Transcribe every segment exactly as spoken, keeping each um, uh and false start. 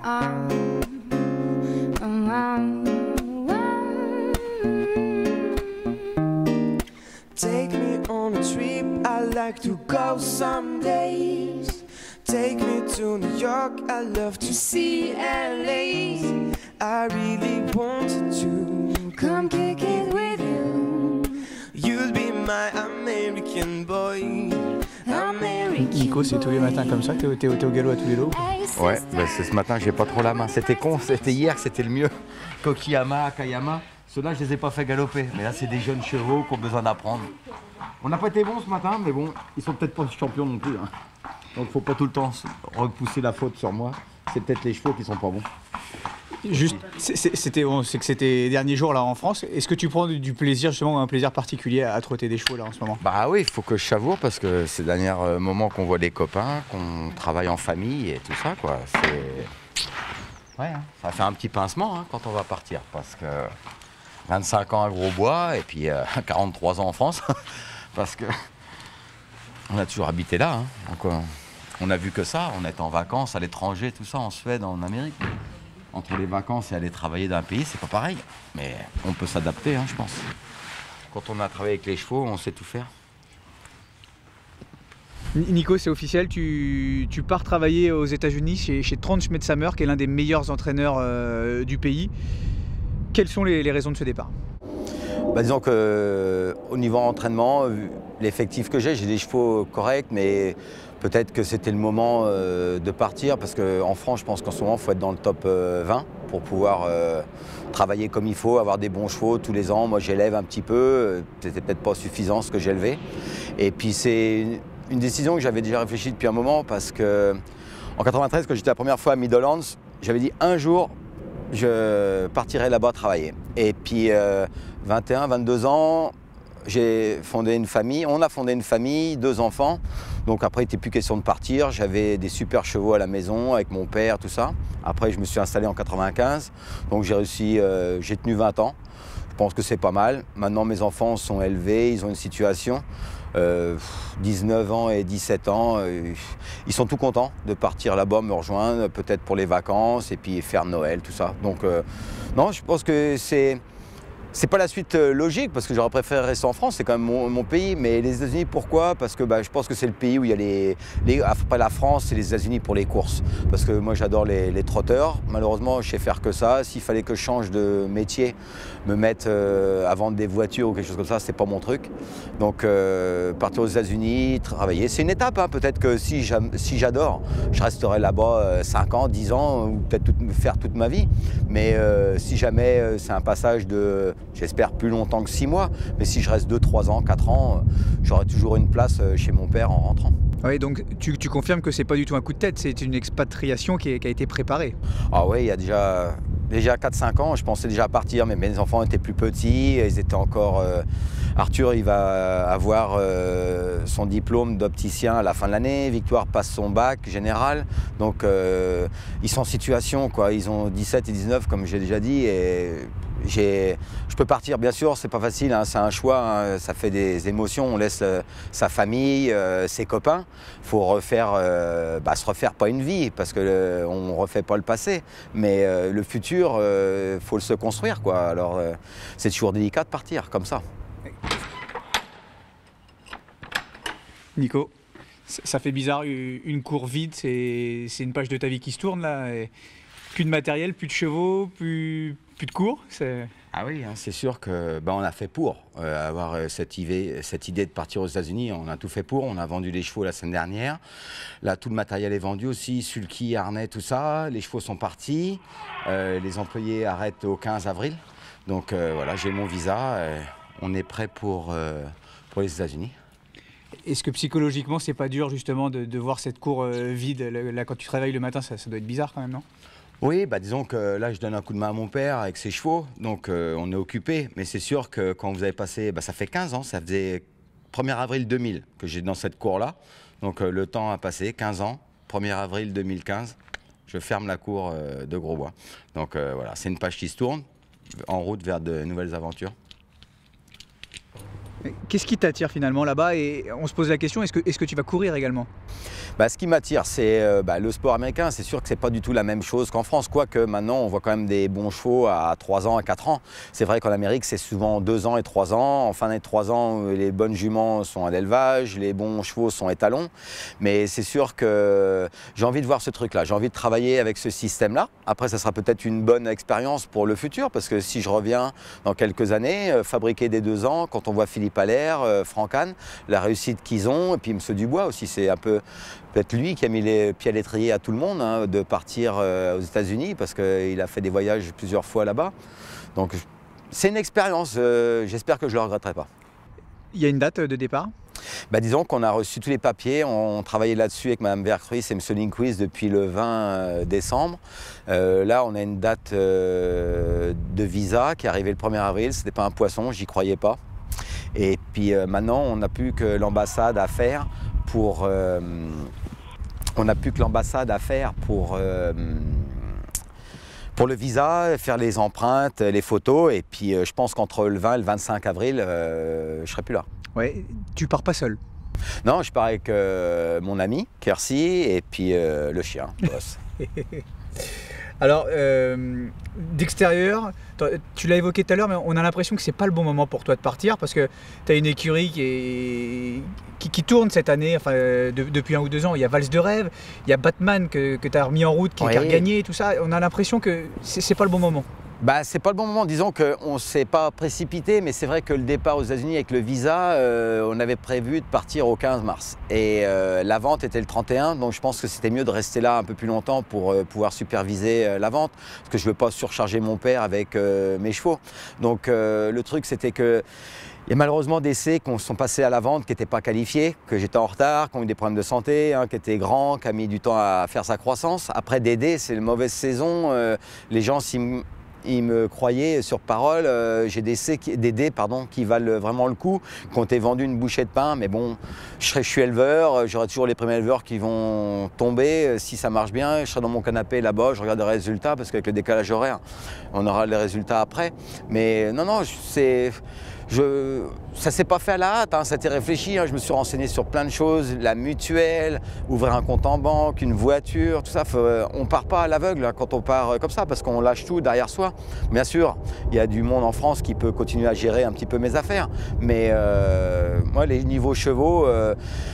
Take me on a trip, I'd like to go some days. Take me to New York, I'd love to see L A. I really wanted to come kick it with you. You'll be my American boy. Nico, c'est tous les matins comme ça, t'es au, au, au galop à tous les lots? Ouais, bah c'est ce matin j'ai pas trop la main. C'était con, c'était hier que c'était le mieux. Kokiyama, Kayama, ceux-là je les ai pas fait galoper. Mais là c'est des jeunes chevaux qui ont besoin d'apprendre. On n'a pas été bons ce matin, mais bon, ils sont peut-être pas champions non plus. Hein. Donc faut pas tout le temps repousser la faute sur moi. C'est peut-être les chevaux qui sont pas bons. Juste, c'était, on sait que c'était les derniers jours là en France. Est-ce que tu prends du, du plaisir, justement, un plaisir particulier à trotter des chevaux là en ce moment? Bah oui, il faut que je savoure parce que c'est le dernier moment qu'on voit des copains, qu'on travaille en famille et tout ça, quoi. C'est... Ouais, hein. Ça fait un petit pincement hein, quand on va partir parce que vingt-cinq ans à Grosbois et puis euh, quarante-trois ans en France parce que on a toujours habité là. Hein. Donc, euh, on a vu que ça, on est en vacances à l'étranger, tout ça, en Suède, en Amérique. Entre les vacances et aller travailler dans un pays, c'est pas pareil. Mais on peut s'adapter, hein, je pense. Quand on a travaillé avec les chevaux, on sait tout faire. Nico, c'est officiel, tu, tu pars travailler aux États-Unis chez, chez Trond Schmetsammer, qui est l'un des meilleurs entraîneurs euh, du pays. Quelles sont les, les raisons de ce départ? Bah, disons qu'au niveau entraînement, l'effectif que j'ai, j'ai des chevaux corrects, mais peut-être que c'était le moment euh, de partir parce qu'en France, je pense qu'en ce moment, il faut être dans le top euh, vingt pour pouvoir euh, travailler comme il faut, avoir des bons chevaux tous les ans. Moi, j'élève un petit peu, c'était peut-être pas suffisant ce que j'ai élevé. Et puis, c'est une, une décision que j'avais déjà réfléchi depuis un moment parce que en quatre-vingt-treize, quand j'étais la première fois à Meadowlands, j'avais dit un jour, je partirai là-bas travailler. Et puis, euh, vingt et un, vingt-deux ans, j'ai fondé une famille, on a fondé une famille, deux enfants. Donc après, il n'était plus question de partir. J'avais des super chevaux à la maison avec mon père, tout ça. Après, je me suis installé en quatre-vingt-quinze. Donc j'ai réussi, euh, j'ai tenu vingt ans. Je pense que c'est pas mal. Maintenant, mes enfants sont élevés, ils ont une situation. Euh, dix-neuf ans et dix-sept ans, euh, ils sont tout contents de partir là-bas, me rejoindre, peut-être pour les vacances et puis faire Noël, tout ça. Donc euh, non, je pense que c'est... C'est pas la suite logique parce que j'aurais préféré rester en France, c'est quand même mon, mon pays. Mais les États-Unis, pourquoi? Parce que bah, je pense que c'est le pays où il y a les, les... Après la France, c'est les États-Unis pour les courses. Parce que moi, j'adore les, les trotteurs. Malheureusement, je sais faire que ça. S'il fallait que je change de métier, me mettre euh, à vendre des voitures ou quelque chose comme ça, c'est pas mon truc. Donc, euh, partir aux États-Unis, travailler, c'est une étape. Hein. Peut-être que si j'adore, je resterai là-bas euh, cinq ans, dix ans, ou peut-être tout, faire toute ma vie. Mais euh, si jamais euh, c'est un passage de... J'espère plus longtemps que six mois, mais si je reste deux, trois ans, quatre ans, j'aurai toujours une place chez mon père en rentrant. Oui, donc tu, tu confirmes que c'est pas du tout un coup de tête, c'est une expatriation qui, est, qui a été préparée. Ah oui, il y a déjà, déjà quatre cinq ans, je pensais déjà partir, mais mes enfants étaient plus petits, ils étaient encore... Euh, Arthur, il va avoir euh, son diplôme d'opticien à la fin de l'année, Victoire passe son bac général, donc euh, ils sont en situation, quoi. Ils ont dix-sept et dix-neuf, comme j'ai déjà dit, et... Je peux partir, bien sûr, c'est pas facile, hein, c'est un choix, hein, ça fait des émotions, on laisse euh, sa famille, euh, ses copains. Il faut refaire, euh, bah, se refaire pas une vie, parce qu'on ne refait pas le passé, mais euh, le futur, il euh, faut le se construire, quoi. Alors euh, c'est toujours délicat de partir comme ça. Nico, ça fait bizarre, une cour vide, c'est une page de ta vie qui se tourne là, et plus de matériel, plus de chevaux, plus... Plus de cours, ah oui, hein, c'est sûr que bah, on a fait pour euh, avoir euh, cette, idée, cette idée de partir aux États-Unis. On a tout fait pour. On a vendu les chevaux la semaine dernière. Là, tout le matériel est vendu aussi, sulky, harnais, tout ça. Les chevaux sont partis. Euh, les employés arrêtent au quinze avril. Donc euh, voilà, j'ai mon visa. Euh, on est prêt pour, euh, pour les États-Unis. Est-ce que psychologiquement, c'est pas dur justement de, de voir cette cour euh, vide? Là, quand tu travailles le matin, ça, ça doit être bizarre quand même, non? Oui, bah disons que là, je donne un coup de main à mon père avec ses chevaux, donc euh, on est occupé. Mais c'est sûr que quand vous avez passé, bah, ça fait quinze ans, ça faisait premier avril deux mille que j'ai dans cette cour-là. Donc euh, le temps a passé, quinze ans, premier avril deux mille quinze, je ferme la cour euh, de Grosbois. Donc euh, voilà, c'est une page qui se tourne, en route vers de nouvelles aventures. Qu'est-ce qui t'attire finalement là-bas? Et on se pose la question, est-ce que, est-ce que tu vas courir également? Bah, ce qui m'attire, c'est euh, bah, le sport américain. C'est sûr que c'est pas du tout la même chose qu'en France, quoique maintenant on voit quand même des bons chevaux à trois ans, à quatre ans. C'est vrai qu'en Amérique, c'est souvent deux ans et trois ans. En fin de trois ans, les bonnes juments sont à l'élevage, les bons chevaux sont étalons. Mais c'est sûr que j'ai envie de voir ce truc-là. J'ai envie de travailler avec ce système-là. Après, ça sera peut-être une bonne expérience pour le futur, parce que si je reviens dans quelques années, euh, fabriquer des deux ans, quand on voit Philippe Allaire, euh, Franck Anne, la réussite qu'ils ont, et puis M. Dubois aussi, c'est un peu peut-être lui qui a mis les pieds à l'étrier à tout le monde, hein, de partir euh, aux États-Unis, parce qu'il a fait des voyages plusieurs fois là-bas. Donc c'est une expérience, euh, j'espère que je ne le regretterai pas. Il y a une date de départ? Bah, disons qu'on a reçu tous les papiers, on travaillait là-dessus avec Mme Vercruis et M. Lindquist depuis le vingt décembre. Euh, là, on a une date euh, de visa qui est arrivée le premier avril, ce n'était pas un poisson, j'y croyais pas. Et puis euh, maintenant, on n'a plus que l'ambassade à faire pour... Euh, on n'a plus que l'ambassade à faire pour... Euh, Pour le visa, faire les empreintes, les photos, et puis euh, je pense qu'entre le vingt et le vingt-cinq avril, euh, je serai plus là. Ouais, tu pars pas seul? Non, je pars avec euh, mon ami, Kersi, et puis euh, le chien, Boss. Alors, euh, d'extérieur, tu l'as évoqué tout à l'heure, mais on a l'impression que c'est pas le bon moment pour toi de partir, parce que tu as une écurie qui, est, qui, qui tourne cette année, enfin, de, depuis un ou deux ans. Il y a Valse de Rêve, il y a Batman que, que tu as remis en route, qui, oui. qui a gagné, tout ça. On a l'impression que c'est pas le bon moment. Bah, c'est pas le bon moment, disons qu'on ne s'est pas précipité, mais c'est vrai que le départ aux États-Unis avec le visa, euh, on avait prévu de partir au quinze mars. Et euh, la vente était le trente et un, donc je pense que c'était mieux de rester là un peu plus longtemps pour euh, pouvoir superviser euh, la vente, parce que je ne veux pas surcharger mon père avec euh, mes chevaux. Donc euh, le truc, c'était que il y a malheureusement des C qui sont passés à la vente, qui n'étaient pas qualifiés, que j'étais en retard, qui ont eu des problèmes de santé, hein, qui étaient grands, qui a mis du temps à faire sa croissance. Après des D, c'est une mauvaise saison, euh, les gens s'y... Ils me croyaient sur parole, euh, j'ai des, C, des D pardon, qui valent vraiment le coup, qui ont été vendus une bouchée de pain, mais bon, je, serai, je suis éleveur, j'aurai toujours les premiers éleveurs qui vont tomber. Si ça marche bien, je serai dans mon canapé là-bas, je regarde les résultats, parce qu'avec le décalage horaire, on aura les résultats après. Mais non, non, c'est... Je, ça ne s'est pas fait à la hâte, hein, ça a été réfléchi, hein, je me suis renseigné sur plein de choses, la mutuelle, ouvrir un compte en banque, une voiture, tout ça. Faut, on ne part pas à l'aveugle hein, quand on part comme ça, parce qu'on lâche tout derrière soi. Bien sûr, il y a du monde en France qui peut continuer à gérer un petit peu mes affaires, mais euh, moi, les niveaux chevaux, euh,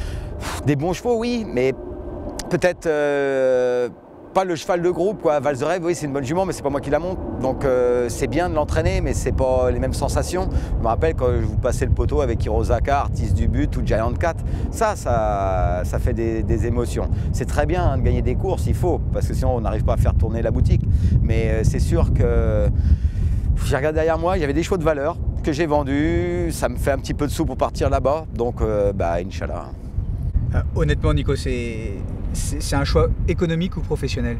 des bons chevaux, oui, mais peut-être... Euh, pas le cheval de groupe, quoi. Valse de Rêve, oui, c'est une bonne jument, mais c'est pas moi qui la monte. Donc euh, c'est bien de l'entraîner, mais c'est pas les mêmes sensations. Je me rappelle quand je vous passais le poteau avec Hirosaka, Artiste du But ou Giant Cat, ça, ça, ça fait des, des émotions. C'est très bien hein, de gagner des courses, il faut, parce que sinon on n'arrive pas à faire tourner la boutique. Mais euh, c'est sûr que j'ai regardé derrière moi, il y avait des chevaux de valeur que j'ai vendus, ça me fait un petit peu de sous pour partir là-bas, donc euh, bah, Inch'Allah. Euh, honnêtement, Nico, c'est... C'est un choix économique ou professionnel?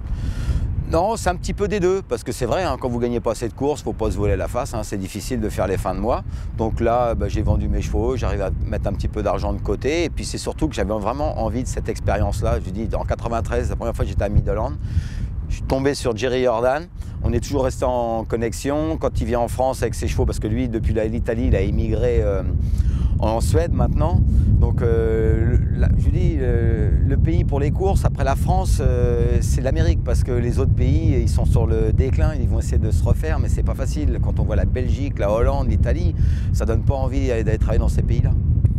Non, c'est un petit peu des deux, parce que c'est vrai, hein, quand vous ne gagnez pas assez de courses, il ne faut pas se voler la face, hein, c'est difficile de faire les fins de mois. Donc là, bah, j'ai vendu mes chevaux, j'arrive à mettre un petit peu d'argent de côté, et puis c'est surtout que j'avais vraiment envie de cette expérience-là. Je dis, en quatre-vingt-treize, la première fois que j'étais à Midland, je suis tombé sur Jerry Jordan, on est toujours resté en connexion. Quand il vient en France avec ses chevaux, parce que lui, depuis l'Italie, il a émigré euh, en Suède maintenant. Donc, euh, le, je dis, euh, le pays pour les courses, après la France, euh, c'est l'Amérique, parce que les autres pays, ils sont sur le déclin, ils vont essayer de se refaire, mais c'est pas facile. Quand on voit la Belgique, la Hollande, l'Italie, ça donne pas envie d'aller travailler dans ces pays-là.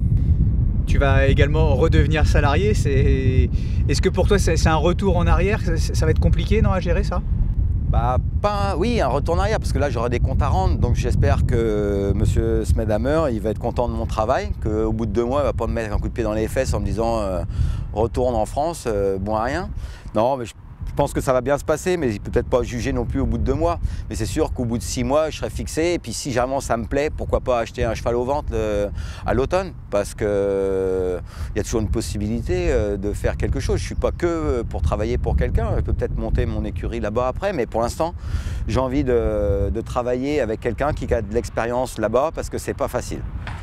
Tu vas également redevenir salarié. Est-ce que pour toi, c'est un retour en arrière? Ça va être compliqué, non, à gérer ça? Bah, pas, oui, un retour en arrière, parce que là, j'aurai des comptes à rendre. Donc, j'espère que M. Smedhammer, il va être content de mon travail, qu'au bout de deux mois, il ne va pas me mettre un coup de pied dans les fesses en me disant euh, « retourne en France, euh, bon à rien ». Non, mais je Je pense que ça va bien se passer, mais peut-être pas juger non plus au bout de deux mois. Mais c'est sûr qu'au bout de six mois, je serai fixé. Et puis si vraiment ça me plaît, pourquoi pas acheter un cheval au ventre euh, à l'automne? Parce qu'il euh, y a toujours une possibilité euh, de faire quelque chose. Je ne suis pas que pour travailler pour quelqu'un. Je peux peut-être monter mon écurie là-bas après. Mais pour l'instant, j'ai envie de, de travailler avec quelqu'un qui a de l'expérience là-bas parce que c'est pas facile.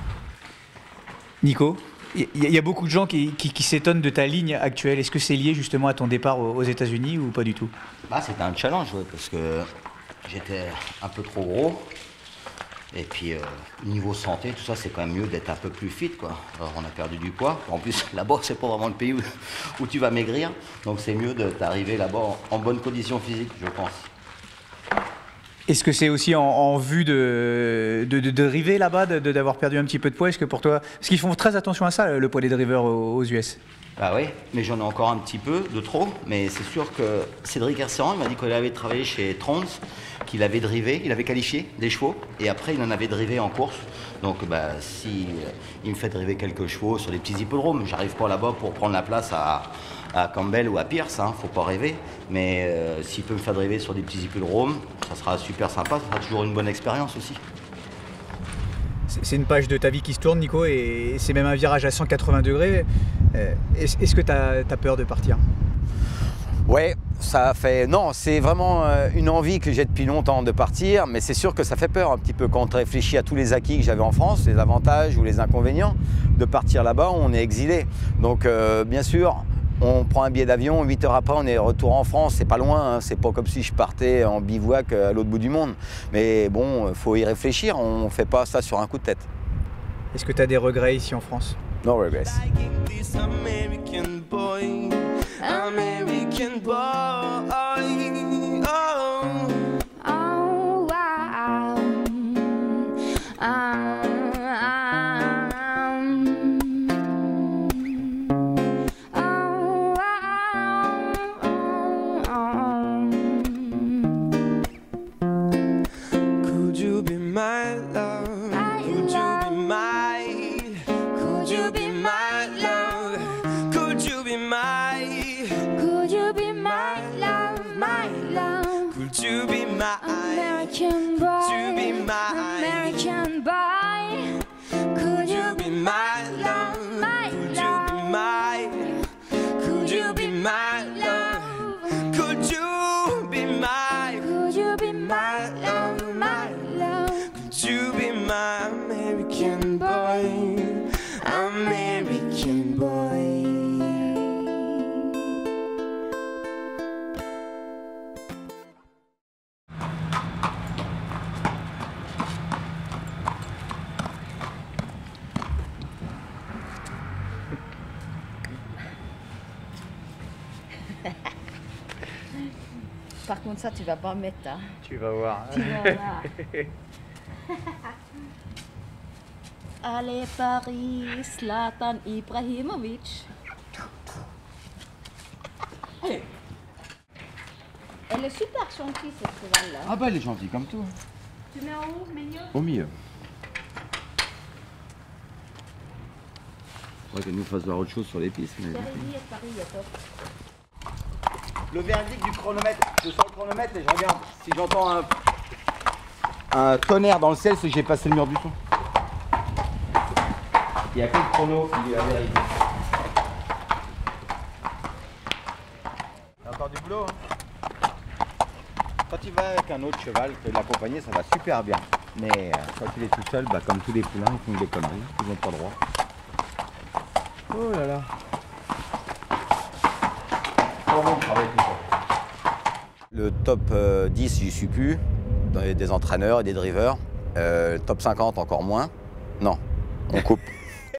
Nico, il y, y a beaucoup de gens qui, qui, qui s'étonnent de ta ligne actuelle. Est-ce que c'est lié justement à ton départ aux États-Unis ou pas du tout? Bah, c'était un challenge, ouais, parce que j'étais un peu trop gros. Et puis, euh, niveau santé, tout ça, c'est quand même mieux d'être un peu plus fit, quoi. Alors, on a perdu du poids. En plus, là-bas, c'est pas vraiment le pays où, où tu vas maigrir. Donc, c'est mieux d'arriver là-bas en, en bonne condition physique, je pense. Est-ce que c'est aussi en, en vue de, de, de, de driver là-bas, d'avoir perdu un petit peu de poids? Est-ce que pour toi, parce qu'ils font très attention à ça, le poids des drivers aux, aux U S? Bah oui, mais j'en ai encore un petit peu de trop. Mais c'est sûr que Cédric Herceran, il m'a dit qu'il avait travaillé chez Trons, qu'il avait drivé, il avait qualifié des chevaux, et après il en avait drivé en course. Donc bah, si euh, il me fait driver quelques chevaux sur des petits hippodromes, j'arrive pas là-bas pour prendre la place à, à Campbell ou à Pierce, hein, faut pas rêver. Mais euh, s'il peut me faire driver sur des petits hippodromes, ça sera super sympa, ça sera toujours une bonne expérience aussi. C'est une page de ta vie qui se tourne, Nico, et c'est même un virage à cent quatre-vingts degrés. Est-ce que tu as, as peur de partir? Ouais, ça fait... Non, c'est vraiment une envie que j'ai depuis longtemps de partir, mais c'est sûr que ça fait peur un petit peu quand on réfléchit à tous les acquis que j'avais en France, les avantages ou les inconvénients. De partir là-bas, on est exilé. Donc, euh, bien sûr, on prend un billet d'avion, huit heures après, on est retour en France. C'est pas loin, hein, c'est pas comme si je partais en bivouac à l'autre bout du monde. Mais bon, il faut y réfléchir, on ne fait pas ça sur un coup de tête. Est-ce que tu as des regrets ici en France? No regrets. American boy, American boy, oh, oh, wow. Um, oh, oh, oh. Could you be my love? Could you be my? Could you be my love? Could you be my? Could you be my love, my love? Could you be my American boy? Could you be my American boy? Could you be my love, my love? Could you be my? Could you be my love? Could you be my? Could you be my love, my love? Could you be my American boy? American boy. Par contre, ça, tu vas pas mettre, hein. Tu vas voir. Tu vas voir. Allez, Paris, Zlatan Ibrahimovic. Elle est super gentille, cette cheval-là. Ah bah elle est gentille comme tout. Tu mets en haut, mignon? Au milieu. Faudrait qu'elle nous fasse voir autre chose sur les pistes. Mais... Paris, Paris, il est top. Le verdict du chronomètre, je sors le chronomètre et je regarde. Si j'entends un, un tonnerre dans le ciel, c'est que j'ai passé le mur du son. Il n'y a que le chrono qui est la vérité. Il y a encore du boulot, hein. Quand il va avec un autre cheval que l'accompagner, ça va super bien. Mais euh, quand il est tout seul, bah, comme tous les poulains, ils font des conneries, ils n'ont pas le droit. Oh là là. Le top euh, dix, j'y suis plus. Dans les- des entraîneurs et des drivers. Euh, le top cinquante, encore moins. Non, on coupe.